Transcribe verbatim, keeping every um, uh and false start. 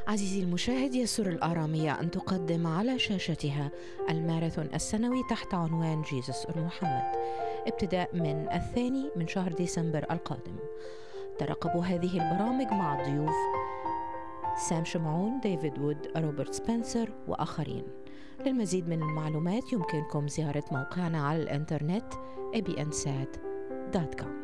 عزيزي المشاهد، يسر الآرامية أن تقدم على شاشتها الماراثون السنوي تحت عنوان جيسوس اور محمد، ابتداء من الثاني من شهر ديسمبر القادم. ترقبوا هذه البرامج مع الضيوف سام شمعون، ديفيد وود، روبرت سبنسر وآخرين. للمزيد من المعلومات يمكنكم زيارة موقعنا على الإنترنت إيه بي إن سات دوت كوم.